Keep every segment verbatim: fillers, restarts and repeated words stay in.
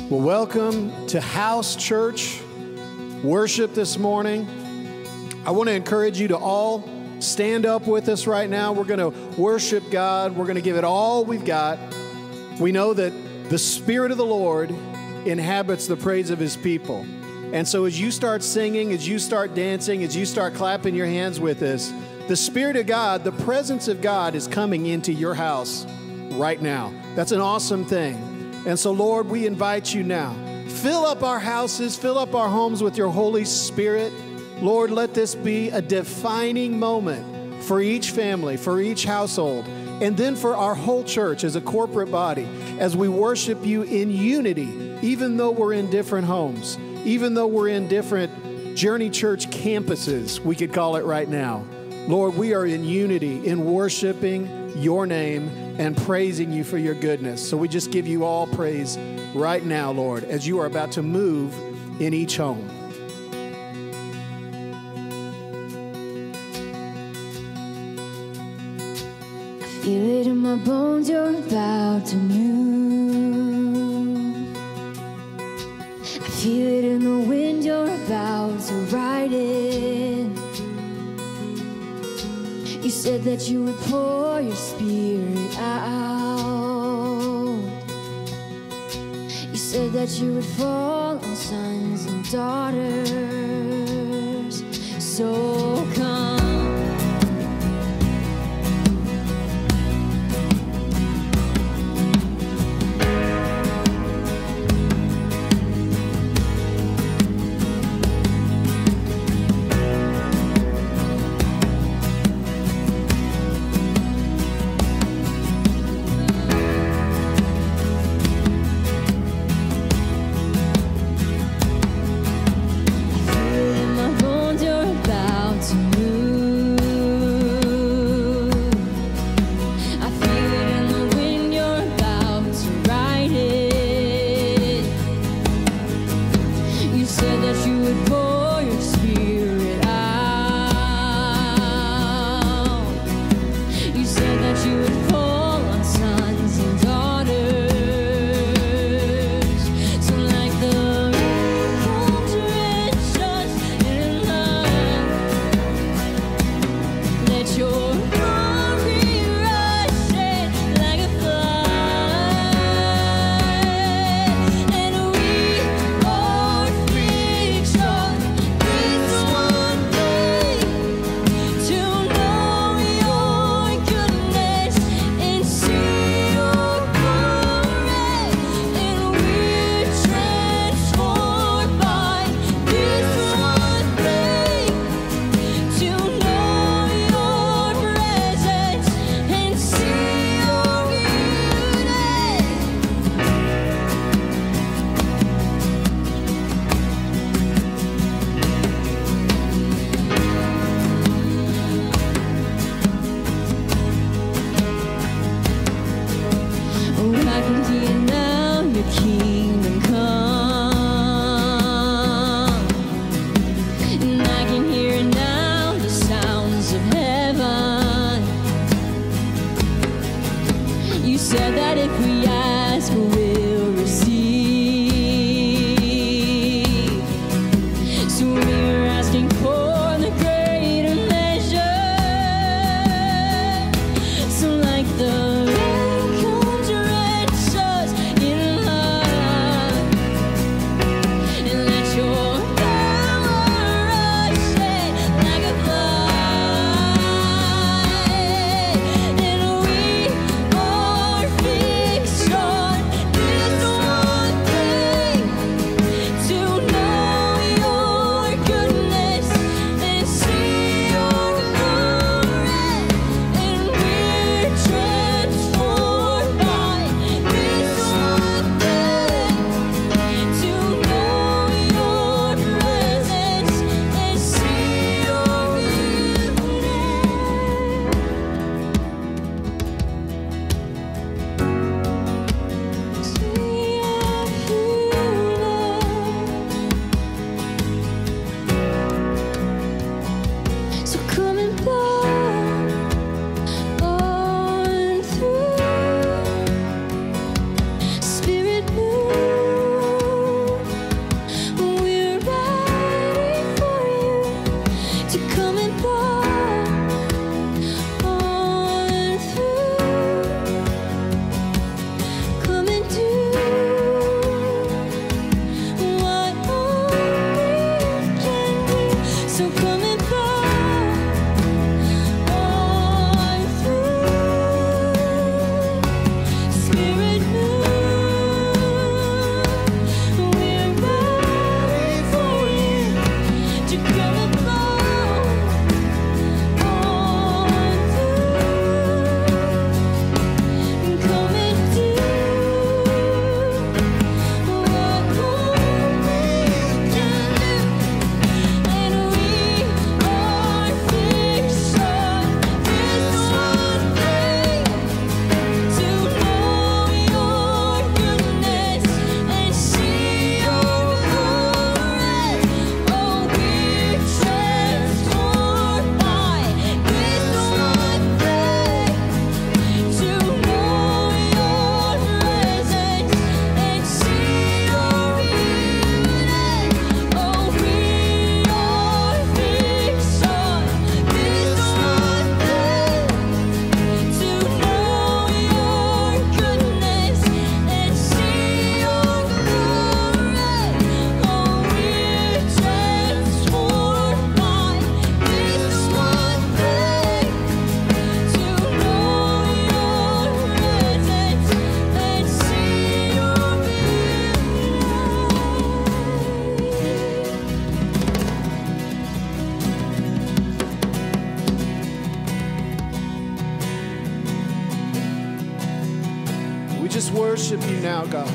Well, welcome to House Church worship this morning. I want to encourage you to all stand up with us right now. We're going to worship God. We're going to give it all we've got. We know that the Spirit of the Lord inhabits the praise of His people. And so as you start singing, as you start dancing, as you start clapping your hands with us, the Spirit of God, the presence of God is coming into your house right now. That's an awesome thing. And so, Lord, we invite you now. Fill up our houses, fill up our homes with your Holy Spirit. Lord, let this be a defining moment for each family, for each household, and then for our whole church as a corporate body, as we worship you in unity, even though we're in different homes, even though we're in different Journey Church campuses, we could call it right now. Lord, we are in unity in worshiping your name and praising you for your goodness. So we just give you all praise right now, Lord, as you are about to move in each home. I feel it in my bones, you're about to move. I feel it in the wind, you're about to ride in. You said that you would pour your Spirit out. You said that you would fall on sons and daughters. So come. Sure. worship you now, God.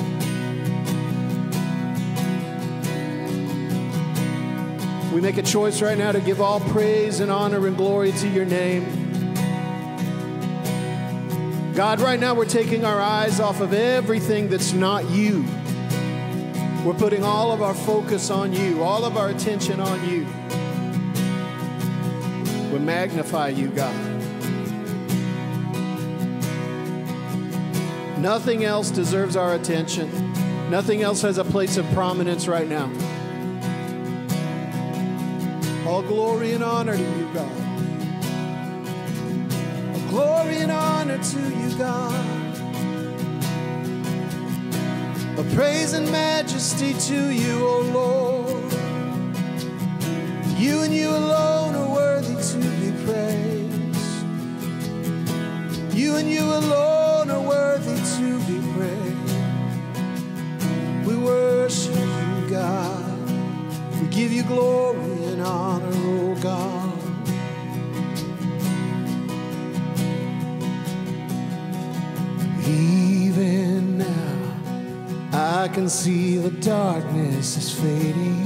We make a choice right now to give all praise and honor and glory to your name. God, right now we're taking our eyes off of everything that's not you. We're putting all of our focus on you, all of our attention on you. We magnify you, God. Nothing else deserves our attention. Nothing else has a place of prominence right now. All glory and honor to you, God. All glory and honor to you, God. A praise and majesty to you, O Lord. You and you alone are worthy to be praised. You and you alone are worthy to be praised. We worship you, God. We give you glory and honor, O God. Even now, I can see the darkness is fading.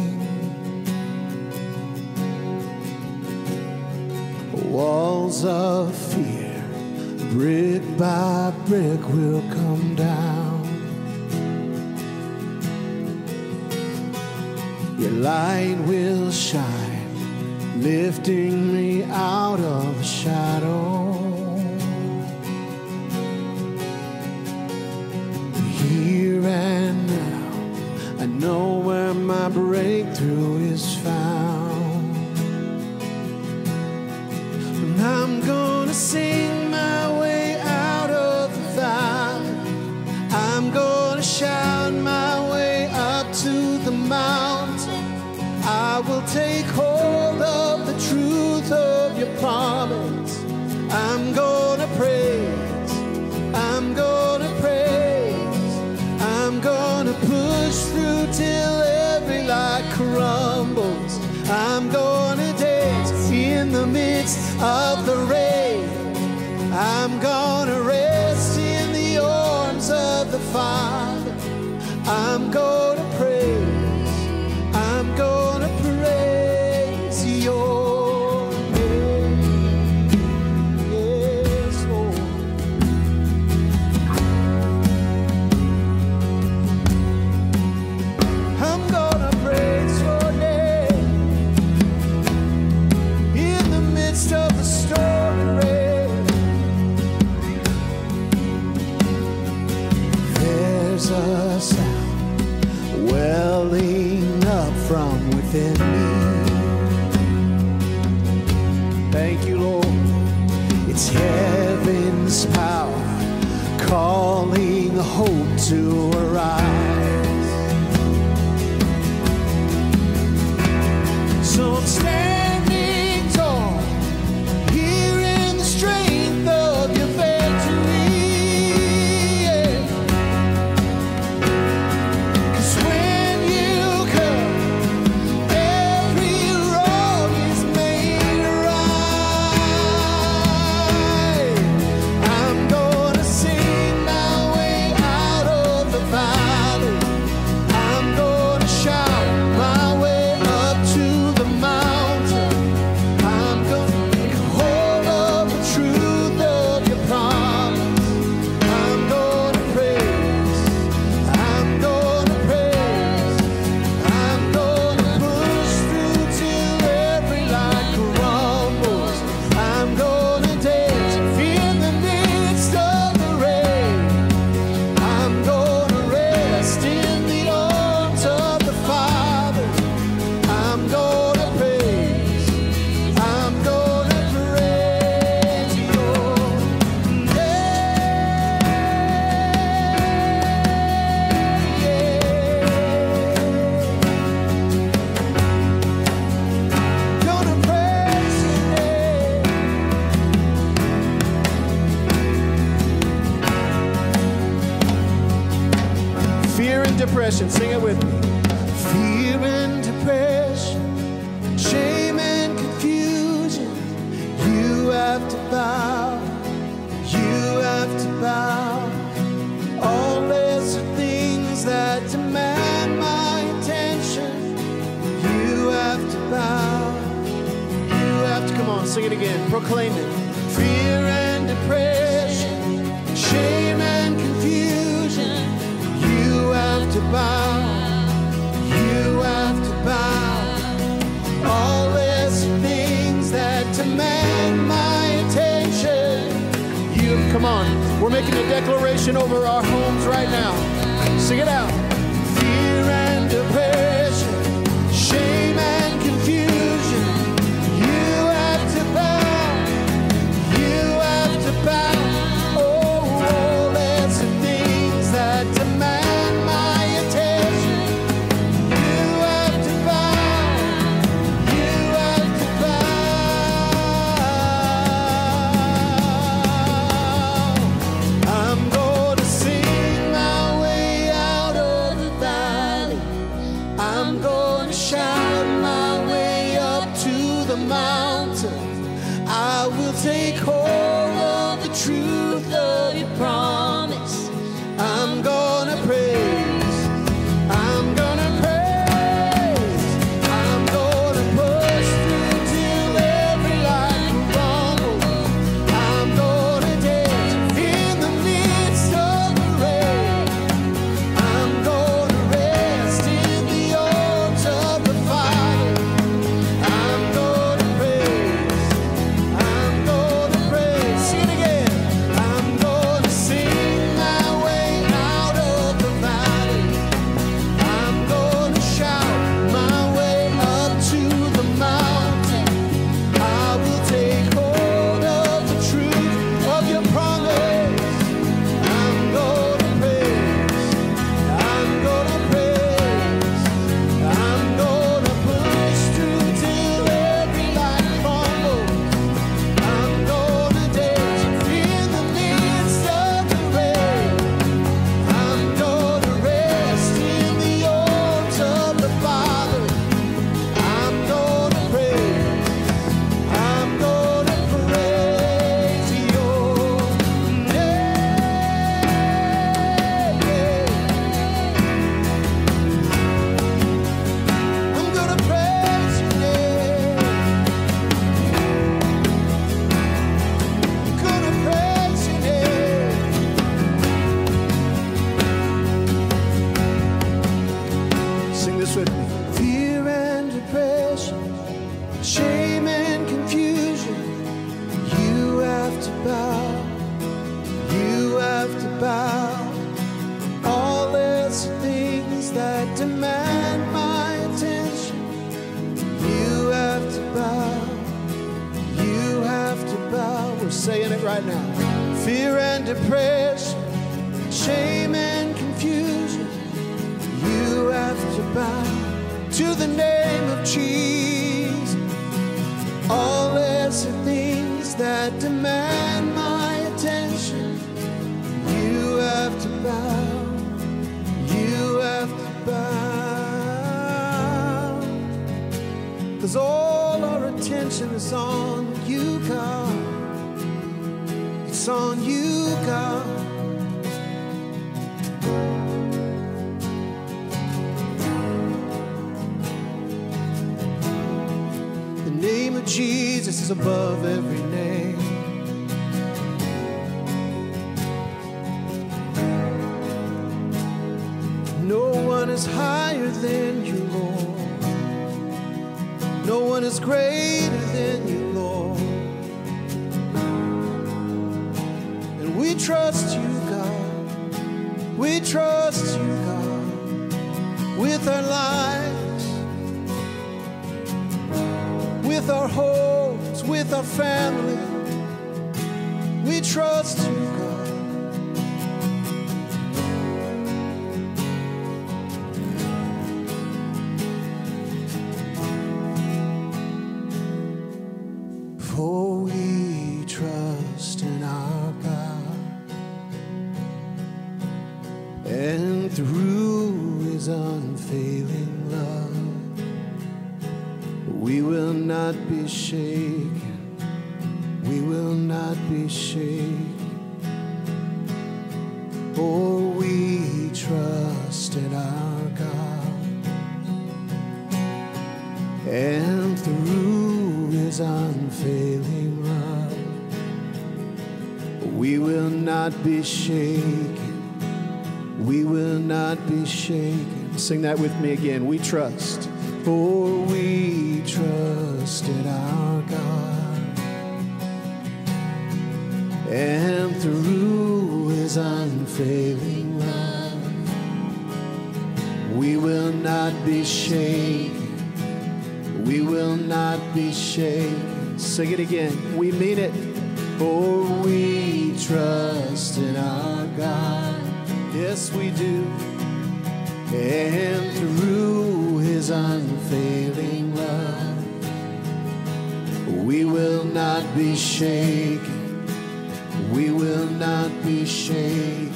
Walls of fear, brick by brick, will come down. Your light will shine, lifting me out of the shadow. Here and now, I know where my breakthrough is found. And I'm gonna sing my way out of the valley. I'm gonna shout my way up to the mountain. I will take hold of the truth of your promise. I'm gonna praise, I'm gonna praise, I'm gonna push through till every light crumbles. I'm gonna dance in the midst of the rain. I'm gonna rest in the arms of the Father. I'm gonna praise, I'm gonna praise your name. Yes, Lord. I'm gonna praise your name in the midst of the storm and rain. There's a sound welling up from within me. Thank you, Lord. It's heaven's power calling hope to arise. So I'm standing tall here in the strength of your victory. Yeah. 'Cause when you come, every wrong is made right. I'm gonna sing my way out of the valley. I'm gonna shout my way up to the mountain. I'm gonna take hold of the truth of your promise. I'm gonna praise, I'm gonna praise, I'm gonna push through till every light crumbles. I'm gonna dance in the midst of the rain. I'm gonna rest in the arms of the Father. I'm gonna praise, I'm gonna praise your name. Gonna praise your name. Fear and depression, sing it with me. Fear and depression, shame and confusion, you have to bow, you have to bow. All Sing it again. Proclaim it. Fear and depression, shame and confusion, you have to bow. You have to bow. All these things that demand my attention. You, come on. We're making a declaration over our homes right now. Sing it out. Fear and depression, shame and confusion, you have to bow. You have to bow. Oh, all these things that demand my attention. You have to bow. You have to bow. I'm going to sing my way out of the valley. I'm going to shout my way up to the mountain. I will take hold of the truth of your promise. I'm gonna praise. I'm gonna praise. I'm gonna push through till every line crumbles. I'm gonna dance in the midst of the rain. I'm gonna rest in the arms of the Father. I'm gonna praise. I'm gonna praise. Sing it again. I'm gonna sing my way out of the valley. I'm gonna shout my way up to the mountain. I will take hold of the truth of your promise. I'm gonna praise. I'm gonna praise. I'm gonna push through till every line crumbles. I'm gonna dance in the midst of the rain. I'm gonna rest in the arms of the Father. I'm gonna praise. I'm gonna praise your name. I'm gonna praise your name. I'm gonna praise your name. Sing this with me. Fear and depression, shame and confusion, you have to bow. You have to bow. All these things that demand my attention, you have to bow. You have to bow. We're saying it right now. Fear and depression, shame and confusion, you have to bow to the name of Jesus. All these things that demand my attention, you have to bow. You have to bow. 'Cause all our attention is on you, God. It's on you, God. The name of Jesus is above every name. No one is higher than you, Lord. No one is greater than you, Lord. And we trust you, God. We trust you, God, with our lives, with our homes, with our family. We trust you, God. For we trust in our God, and through his unfailing love, we will not be shaken. We will not be shaken. For we trust in our God, and through his His unfailing love. We will not be shaken. We will not be shaken. Sing that with me again. We trust, for we trust in our God. And through His unfailing love, we will not be shaken. We will not be shaken. Sing it again. We mean it. For we trust in our God. Yes, we do. And through His unfailing love, we will not be shaken. We will not be shaken.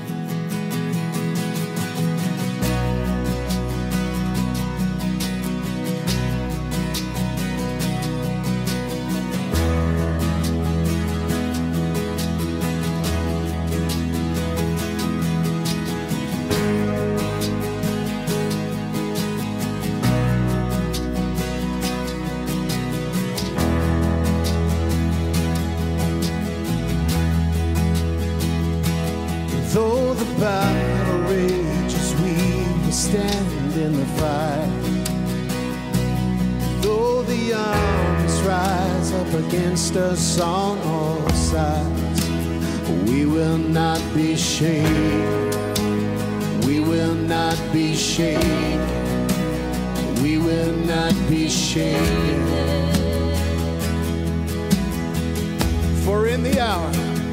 Though the battle rages, we will stand in the fight. Though the armies rise up against us on all sides, we will not be shaken. We will not be shaken. We will not be shaken. For in the hour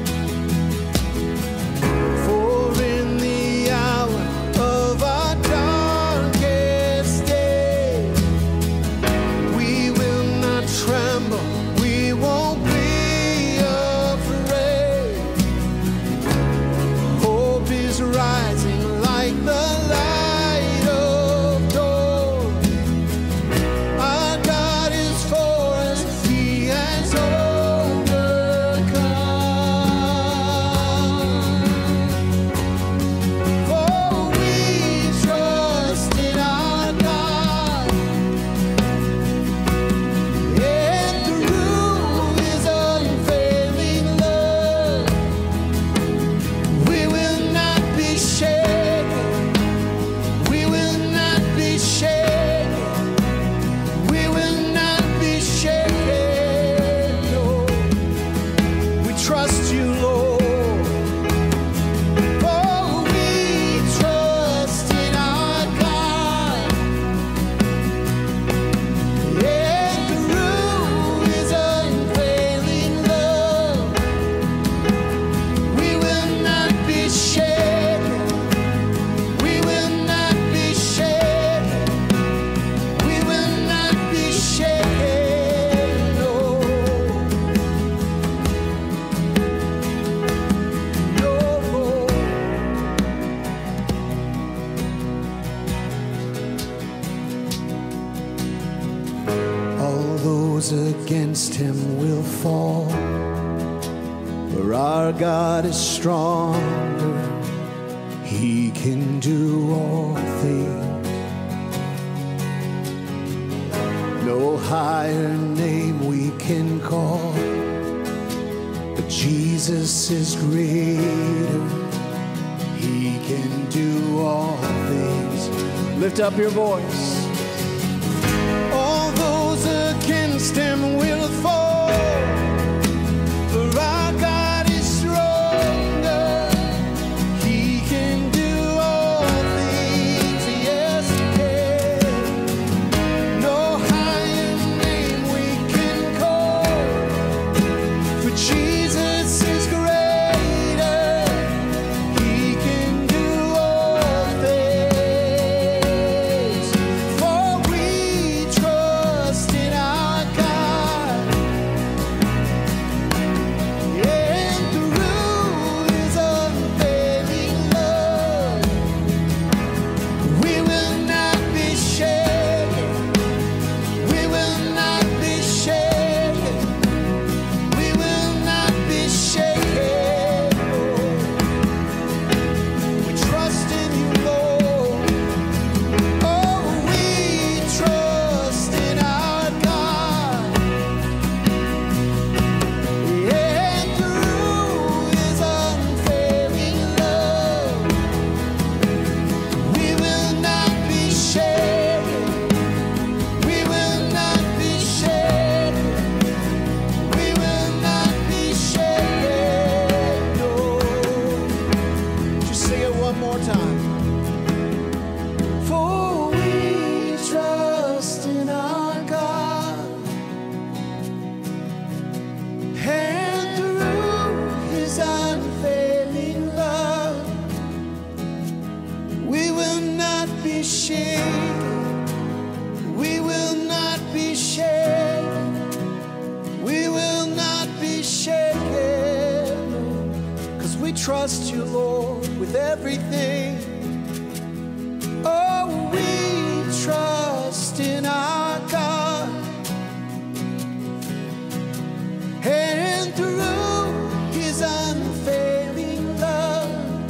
against Him will fall, for our God is stronger. He can do all things. No higher name we can call, but Jesus is greater. He can do all things. Lift up your voice. All those against Him will fall, for our God is stronger. He can do all things. Yes, He can. No higher name we can call, for Jesus is greater. He can do all things. trust you, Lord, with everything. Oh, we trust in our God. And through his unfailing love,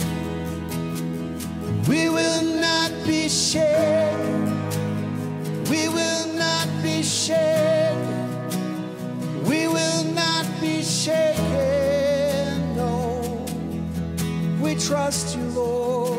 we will not be shaken. We will not be shaken. We will not be shaken. No, we trust you, Lord.